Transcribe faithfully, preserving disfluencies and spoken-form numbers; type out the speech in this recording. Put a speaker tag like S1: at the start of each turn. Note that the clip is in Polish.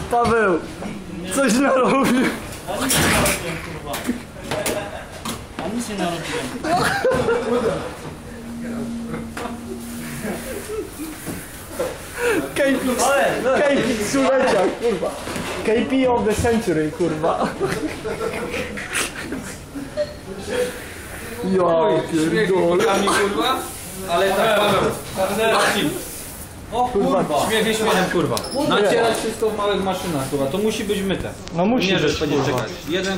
S1: Paweł, coś narobił.
S2: A nic nie narobiłem.
S1: K P stulecia, kurwa. K P of the century, kurwa. Ja pierdolę.
S3: Kurwa, ale tak Paweł. O kurwa, śmiechy śmiechem kurwa. Nacierać wszystko w małych maszynach kurwa, to musi być myte.
S1: No musi
S3: Nie, że
S1: być,
S3: będzie
S1: kurwa.
S3: czekać. Jeden